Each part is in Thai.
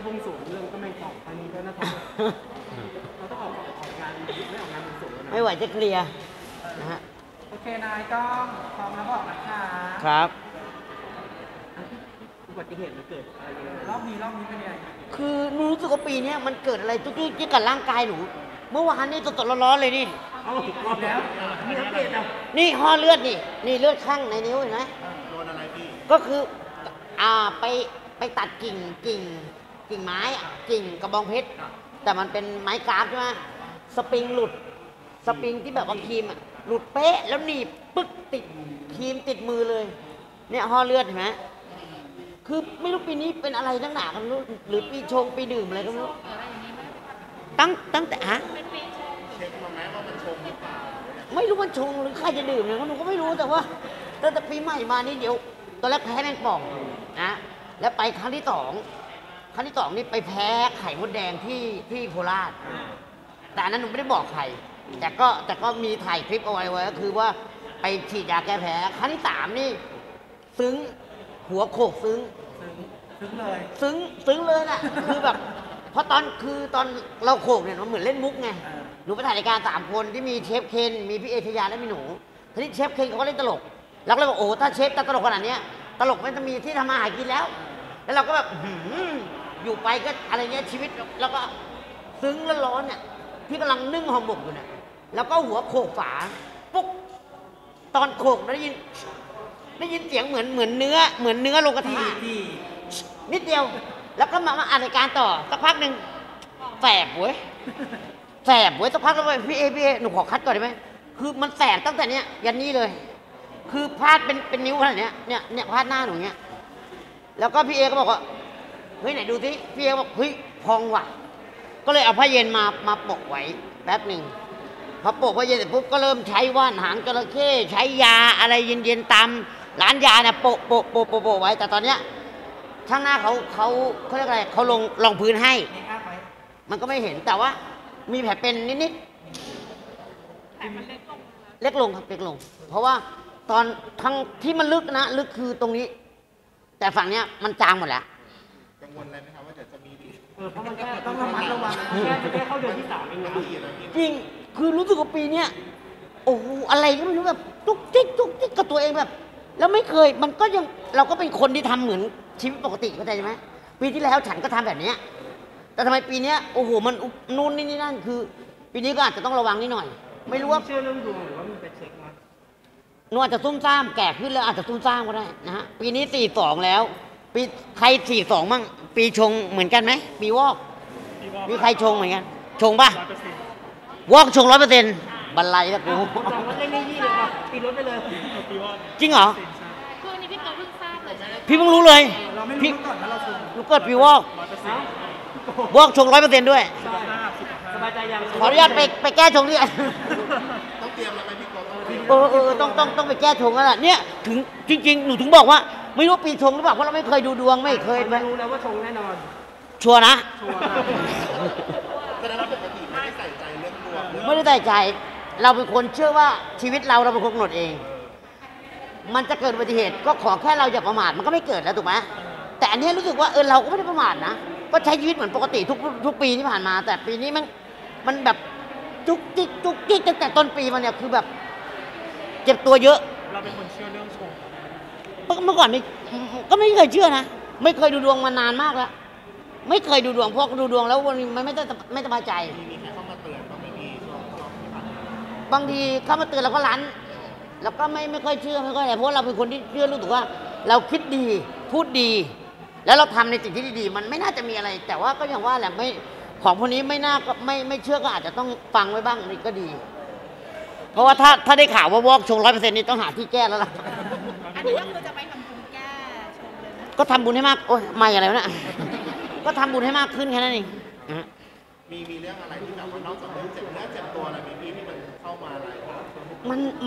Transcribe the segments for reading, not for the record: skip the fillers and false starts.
วงสรวงเรื่องก็ไม่ตอบตอนนี้ก็น่าจะเราต้องออกงานไม่ออกงานวงสรวงแล้วนะไม่ไหวจะเคลียร์นะฮะโอเคนายก็พร้อมแล้วบอกนะคะครับอุบัติเหตุมันเกิดอะไรรอบนี้เป็นยังไงคือรู้สึกว่าปีนี้มันเกิดอะไรจุ๊กๆกับร่างกายหนูเมื่อวานนี่สดๆร้อนๆเลยนี่เอารอบแล้วมีอัปเดตอ่ะนี่ห่อเลือดนี่เลือดข้างในนิ้วเห็นไหมโดนอะไรพี่ก็คือไปตัดกิ่งไม้กิ่งกระบองเพชรแต่มันเป็นไม้กราฟใช่ไหมสปริงหลุดสปริงที่แบบว่าครีมหลุดเป๊ะแล้วหนีบปึ๊กติดครีมติดมือเลยเนี่ยห่อเลือดเห็นไหมคือไม่รู้ปีนี้เป็นอะไรตั้งหนากันไม่รู้หรือปีชงปีดื่มอะไรก็ไม่รู้ตั้งแต่ฮะเช็คมาไหมว่ามันชงหรือเปล่าไม่รู้มันชงหรือใครจะดื่มเนี่ยหนูก็ไม่รู้แต่ว่าตั้งแต่ปีใหม่มานี่เดี๋ยวตอนแรกแพ้แมงป่องนะแล้วไปครั้งที่สองนี่ไปแพ้ไข่มดแดงที่โคราชแต่อันนั้นหนูไม่ได้บอกใครแต่ก็มีถ่ายคลิปเอาไว้ก็คือว่าไปฉีดยาแก้แพ้ครั้งที่สามนี่ซึ้งหัวโขกซึ้งเลยซึ้งเลยน่ะคือแบบเพราะตอนเราโขกเนี่ยมันเหมือนเล่นมุกไงหนูไปถ่ายรายการ3 คนที่มีเชฟเคนมีพี่เอชยาและมีหนูทีนี้เชฟเคนเขาก็เล่นตลกเราก็เลยบอกโอ้ถ้าเชฟตลกขนาดนี้ตลกไม่จะมีที่ทำอาหารกินแล้วเราก็แบบอยู่ไปก็อะไรเงี้ยชีวิตแล้วก็ซึ้งและร้อนเนี่ยที่กำลังนึ่งห่อหมกอยู่เนี่ยแล้วก็หัวโขกฝาปุ๊บตอนโขกได้ยินเสียงเหมือนเนื้อลงกระทะนิดเดียวแล้วก็มาอ่านรายการต่อสักพักหนึ่งแสบเว้ยสักพักแล้วพี่เอหนูขอคัดก่อนได้ไหมคือมันแสบตั้งแต่เนี้ยยันนี้เลยคือพาดเป็นนิ้วขนาดเนี้ยเนี่ยพาดหน้าหนูเนี้ยแล้วก็พี่เอก็บอกว่าเฮ้ยไหนดูสิพี่เอบอกเฮ้ยพองว่ะก็เลยเอาผ้าเย็นมาปกไว้แป๊บหนึ่งพอปกผ้าเย็นเสร็จปุ๊บก็เริ่มใช้ว่านหางจระเข้ใช้ยาอะไรเย็นๆตามร้านยาเนี่ยโปะไว้แต่ตอนเนี้ยช่างหน้าเขาเรียกอะไรเขาลงพื้นให้มันก็ไม่เห็นแต่ว่ามีแผลเป็นนิดๆแต่มันเล็กลงครับเล็กลงเพราะว่าตอนทั้งที่มันลึกคือตรงนี้แต่ฝั่งเนี้ยมันจางหมดแล้วกังวลอะไรไหมครับว่าจะมีเพราะมันแค่ต้องระมัดระวังแค่เข้าเดือนที่3เองนะจริงคือรู้สึกว่าปีเนี้ยโอ้โหอะไรก็ไม่รู้แบบจุกจิกกับตัวเองแบบแล้วไม่เคยมันก็ยังเราก็เป็นคนที่ทำเหมือนชีวิตปกติเข้าใจไหมปีที่แล้วฉันก็ทำแบบนี้แต่ทำไมปีนี้โอ้โหมันนู่นนี่นั่นคือปีนี้ก็อาจจะต้องระวังนิดหน่อยไม่รู้ว่าเชื่อเรื่องดวงหรือว่ามีไปเช็คมาหนูอาจจะซุ่มซ่ามแก่ขึ้นแล้วอาจจะซุ่มซ่ามก็ได้นะฮะปีนี้42แล้วปีใคร42มั่งปีชงเหมือนกันไหมปีวอกมีใครชงเหมือนกันชงป่ะวอกชง100%บันไลแล้วกูจองรถเล่นนี่เลยครับตีรถไปเลยปีวอกจริงเหรอคือนี่พี่เกิดเพิ่งทราบเลยพี่เพิ่งรู้เลยเราไม่รู้ก่อนนะเราชงลูกเกิดปีวอกชง100%ด้วยสบายใจยังขออนุญาตไปแก้ชงดิต้องเตรียมอะไรพี่ต้องไปแก้ชงแล้วล่ะเนี่ยถึงจริงๆหนูถึงบอกว่าไม่รู้ปีชงหรือเปล่าเพราะเราไม่เคยดูดวงไม่เคยรู้แล้วว่าชงแน่นอนชัวร์นะแสดงว่าปกติไม่ได้ใส่ใจเรื่องดวงไม่ได้ใส่ใจเราเป็นคนเชื่อว่าชีวิตเราเป็นคนกำหนดเองมันจะเกิดอุบัติเหตุก็ขอแค่เราอย่าประมาทมันก็ไม่เกิดแล้วถูกไหมแต่อันนี้รู้สึกว่าเราก็ไม่ได้ประมาทนะก็ใช้ชีวิตเหมือนปกติทุกปีที่ผ่านมาแต่ปีนี้มันแบบจุกจิกตั้งแต่ต้นปีมันเนี่ยคือแบบเจ็บตัวเยอะเราเป็นคนเชื่อเรื่องชงเมื่อก่อนก็ไม่เคยเชื่อนะไม่เคยดูดวงมานานมากแล้วไม่เคยดูดวงเพราะดูดวงแล้ววันนี้มันไม่สบายใจมีใครเข้ามาเตือนบ้างไหมพี่ช่วงที่ผ่านมาบางทีเข้ามาเตือนเราก็รั้นแล้วก็ไม่ค่อยเชื่อไม่ค่อยอะไรเพราะเราเป็นคนที่เชื่อรู้สึกว่าเราคิดดีพูดดีแล้วเราทำในสิ่งที่ดีมันไม่น่าจะมีอะไรแต่ว่าก็อย่างว่าแหละไม่ของพวกนี้ไม่น่าก็ไม่เชื่อก็อาจจะต้องฟังไว้บ้างนี่ก็ดีเพราะว่าถ้าได้ข่าวว่าวอกชง100%นี่ต้องหาที่แก้แล้วล่ะอันนี้ก็คือจะไปทำบุญแก้ชงเลยนะก็ทำบุญให้มากโอ้ยไม่อะไรวะเนี่ยก็ทำบุญให้มากขึ้นแค่นั้นเองมีเรื่องอะไรที่แบบว่านอกจากเรื่องเจ็บเนื้อเจ็บตัวอะไรมีพี่ที่มันเข้ามาอะไรมันเห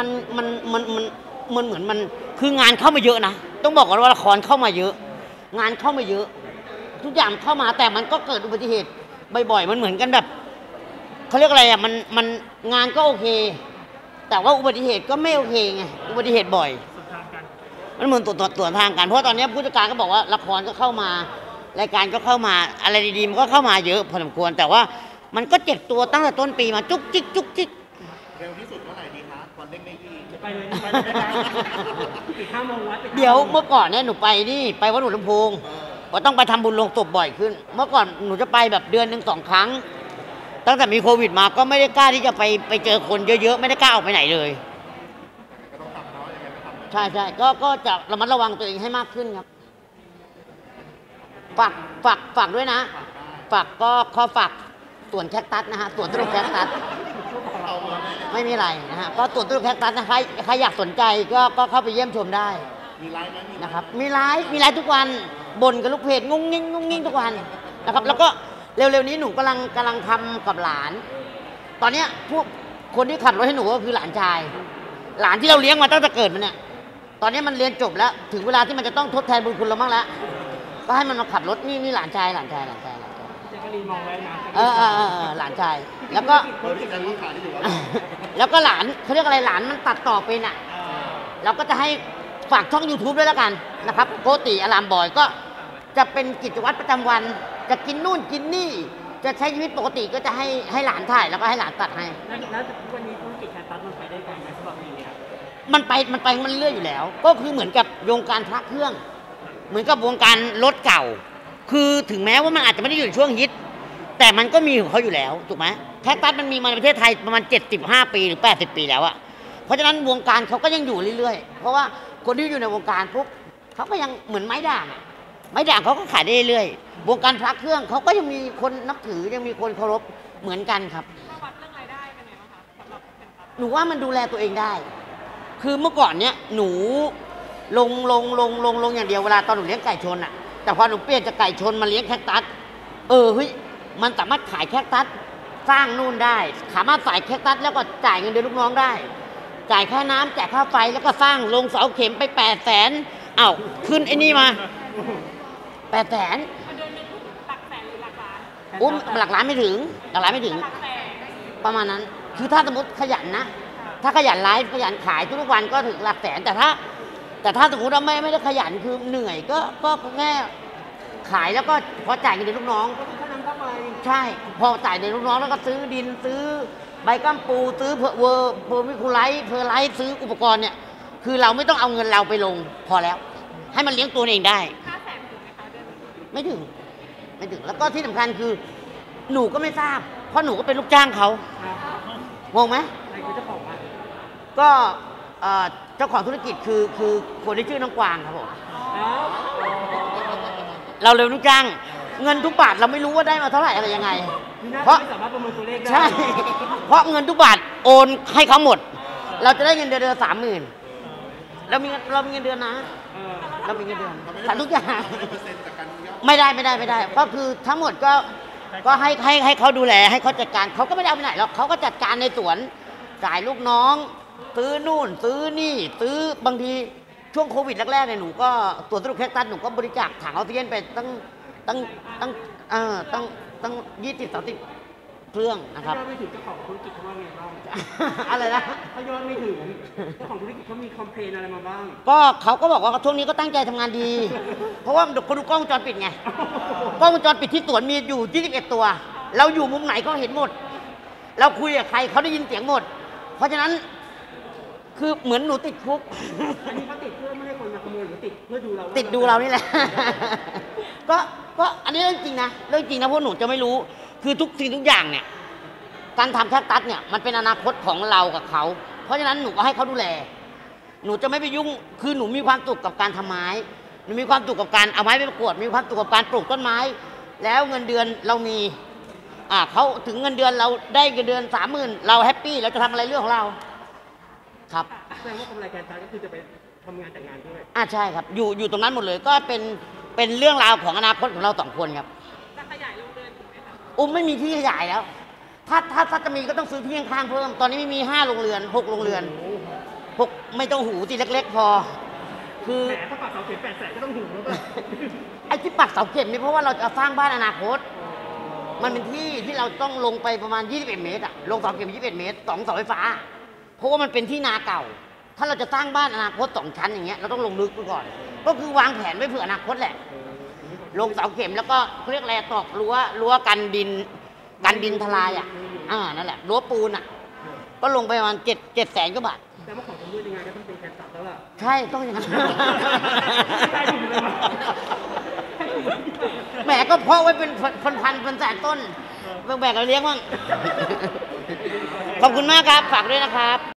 มือนมันคืองานเข้ามาเยอะนะต้องบอกก่อนว่าละครเข้ามาเยอะงานเข้ามาเยอะทุกอย่างเข้ามาแต่มันก็เกิดอุบัติเหตุบ่อยๆมันเหมือนกันแบบเขาเรียกอะไรอ่ะมันงานก็โอเคแต่ว่าอุบัติเหตุก็ไม่โอเคไงอุบัติเหตุบ่อยมันเหมือนตัวทางกันเพราะตอนนี้ผู้จัดการก็บอกว่าละครก็เข้ามารายการก็เข้ามาอะไรดีๆมันก็เข้ามาเยอะพอสมควรแต่ว่ามันก็เจ็บตัวตั้งแต่ต้นปีมาจุกจิกจุกจิกเร็วที่สุดเมื่อไหร่ดีคะวันเร่งได้ที่จะไปเลยไปเลยนะปิด5 โมงวัดปิ5 เดี๋ยวเมื่อก่อนเนี่ยหนูไปนี่ไปวัดหลวงลำโพงก็ต้องไปทำบุญลงศพบ่อยขึ้น เมื่อก่อนหนูจะไปแบบเดือนหนึ่ง2 ครั้ง ตั้งแต่มีโควิดมาก็ไม่ได้กล้าที่จะไปเจอคนเยอะๆไม่ได้กล้าออกไปไหนเลยก็ต้องทำเนาะยังไงก็ทำใช่ใช่ก็จะระมัดระวังตัวเองให้มากขึ้นครับฝากด้วยนะฝากก็ขอฝากสวนแคคตัสนะฮะสวนต้นแคคตัสเอามาไหมไม่มีอะไรนะฮะก็สวนต้นแคคตัสนะใครอยากสนใจก็เข้าไปเยี่ยมชมได้มีไลฟ์ไหมมีนะครับมีไลฟ์ทุกวันบ่นกับลูกเพจงงงิ้งทุกวันนะครับแล้วก็เร็วๆนี้หนูกำลังทำกับหลาน ตอนเนี้ยพวกคนที่ขับรถให้หนูก็คือหลานชาย หลานที่เราเลี้ยงมาตั้งแต่เกิดมันเนี่ยตอนนี้มันเรียนจบแล้วถึงเวลาที่มันจะต้องทดแทนบุญคุณเราบ้างแล้วก็ให้มันมาขับรถนี่หลานชายแจ็คกะลีนมองไว้นะหลานชายแล้วก็เออที่การลูกค้าที่อยู่ว่าแล้วก็หลานเขาเรียกอะไรหลานมันตัดต่อเป็นอ่ะเราก็จะให้ฝากช่อง YouTube ด้วยแล้วกันนะครับโกติอารามบอยก็จะเป็นกิจวัตรประจำวัน จะกินนู่นกินนี่ จะใช้ชีวิตปกติก็จะให้หลานถ่ายแล้วก็ให้หลานตัดให้แล้ววันนี้ธุรกิจแคคตัสมันไปได้ไกลไหมสำหรับปีเนี้ยมันไปมันเรื่อยอยู่แล้ว ก็คือเหมือนกับวงการพระเครื่อง เหมือนกับวงการรถเก่า คือถึงแม้ว่ามันอาจจะไม่ได้อยู่ในช่วงฮิตแต่มันก็มีของเขาอยู่แล้วถูกไหมแคคตัสมันมีมาในประเทศไทยประมาณ75 ปีหรือ80 ปีแล้วอะเพราะฉะนั้นวงการเขาก็ยังอยู่เรื่อยๆเพราะว่าคนที่อยู่ในวงการปุ๊บเขาก็ยังเหมือนไม้ด่างอะไม้ด่างเขาก็ขายได้เรื่อยๆวงการพระเครื่องเขาก็ยังมีคนนับถือยังมีคนเคารพเหมือนกันครับถ้าวัดเรื่องรายได้เป็นไงบ้างคะสำหรับแคมปัสหนูว่ามันดูแลตัวเองได้ คือเมื่อก่อนเนี้ยหนูลงอย่างเดียวเวลาตอนหนูเลี้ยงไก่ชนอะแต่พอหนูเปลี่ยนจากไก่ชนมาเลี้ยงแคคตัสเฮ้ยมันสามารถขายแคคตัสสร้างนู่นได้สามารถใส่แคคตัสแล้วก็จ่ายเงินเดือนลูกน้องได้ จ่ายค่าน้ำจ่ายค่าไฟแล้วก็สร้างลงเสาเข็มไป800,000อ้าวขึ้นไอ้นี่มา800,000 เดือนหนึงหลักแสนหรือหลักล้านหลักล้านไม่ถึงหลักล้านไม่ถึงหลักแสนประมาณนั้น คือถ้าสมมติขยันนะ ถ้าขยันไลฟ์ขยันขายทุกวันก็ถึงหลักแสน แต่ถ้าสมมติเราไม่ได้ขยันคือเหนื่อยก็แค่ขายแล้วก็พอจ่ายเงินเดือนลูกน้องก็คือค่าน้ำค่าไฟใช่ พอจ่ายเงินเดือนลูกน้องแล้วก็ซื้อดินซื้อใบกัมปูซื้อเพอร์มิคูไลท์เพอร์ไลท์ซื้ออุปกรณ์เนี่ย คือเราไม่ต้องเอาเงินเราไปลงพอแล้ว ให้มันเลี้ยงตัวเองได้ 500,000ถึงไหมคะเดือนหนึงไม่ถึง แล้วก็ที่สำคัญคือ หนูก็ไม่ทราบ เพราะหนูก็เป็นลูกจ้างเขางงไหมใครคือเจ้าของอ่ะก็เจ้าของธุรกิจคือคนที่ชื่อน้องกวางครับผมอ้าวเราเลยลูกจ้าง เงินทุกบาทเราไม่รู้ว่าได้มาเท่าไหร่อะไรยังไงนี่น่าเพราะจะไม่สามารถประเมินตัวเลขได้ใช่ เพราะเงินทุกบาทโอนให้เขาหมด เราจะได้เงินเดือน30,000เรามีเงินเดือนนะเออเรามีเงินเดือนแต่ทุกอย่างเปอร์เซ็นต์จากการยอดไม่ได้ ก็คือทั้งหมดก็ให้เขาดูแลให้เขาจัดการเขาก็ไม่ได้เอาไปไหนหรอกเขาก็จัดการในสวนจ่ายลูกน้อง ซื้อนู่นซื้อนี่ซื้อบางทีช่วงโควิดแรกๆเนี่ยหนูก็สวนสนุกแคคตัสหนูก็บริจาคถังออกซิเจนไปตั้ง20-30 เครื่องนะครับถ้ายอดไม่ถึงเจ้าของธุรกิจเขาว่าไงบ้างอะไรนะถ้ายอดไม่ถึงเจ้าของธุรกิจเขามีคอมเพลนอะไรมาบ้างก็เขาก็บอกว่าช่วงนี้ก็ตั้งใจทำงานดี เพราะว่าคนดูกล้องวงจรปิดไง กล้องวงจรปิดที่สวนมีอยู่21ตัว เราอยู่มุมไหนก็เห็นหมด เราคุยกับใครเขาได้ยินเสียงหมด เพราะฉะนั้นคือเหมือนหนูติดคุกอันนี้เขาติดเพื่อไม่ให้คนมาขโมยหรือติดเพื่อดูเราติดดูเรานี่แหละ ก็อันนี้เรื่องจริงนะเรื่องจริงนะพวกหนูจะไม่รู้ คือทุกสิ่งทุกอย่างเนี่ย การทำแคคตัสเนี่ยมันเป็นอนาคตของเรากับเขา เพราะฉะนั้นหนูก็ให้เขาดูแล หนูจะไม่ไปยุ่ง คือหนูมีความสุขกับการทำไม้ หนูมีความสุขกับการเอาไม้ไปประกวด มีความสุขกับการปลูกต้นไม้ แล้วเงินเดือนเรามี เขาถึงเงินเดือนเราได้เงินเดือน30,000เราแฮปปี้เราจะทำอะไรเรื่องของเรา ครับแสดงว่ากำไรการตายก็คือจะไปทำงานแต่งงานด้วยใช่ครับ อยู่ตรงนั้นหมดเลย ก็เป็นเรื่องราวของอนาคตของเรา2 คนครับจะขยายโรงเรือนถูกไหมคะอุ้มไม่มีที่ขยายแล้ว ถ้าจะมีก็ต้องซื้อที่ข้างๆเพิ่ม ตอนนี้ไม่มี5 โรงเรือน6 โรงเรือน6ไม่ต้องหูที่เล็กๆพอ คือแหมถ้าปักเสาเข็ม800,000ก็ต้องหูแล้วป่ะไอ้ที่ปักเสาเข็มนี่เพราะว่าเราจะสร้างบ้านอนาคต มันเป็นที่เราต้องลงไปประมาณ21 เมตรอะลงเสาเข็ม21 เมตร2 เสาไฟฟ้า เพราะว่ามันเป็นที่นาเก่า ถ้าเราจะสร้างบ้านอนาคต2 ชั้นอย่างเงี้ยเราต้องลงลึกไปก่อน ก็คือวางแผนไว้เผื่ออนาคตแหละลงเสาเข็มแล้วก็เขาเรียกอะไรตอกรั้วกันดินทลายอ่ะนั่นแหละรั้วปูนอ่ะ ก็ลงไปประมาณ7 แสนกว่าบาทแต่ว่าของตำรวจยังไงก็ต้องเป็นการจับแล้วล่ะใช่ต้องอย่างนั้นได้ถูกเลยวะแหมก็เพาะไว้เป็นพันแสนต้นแบ่งกันเลี้ยงบ้าง ขอบคุณมากครับ ฝากด้วยนะครับ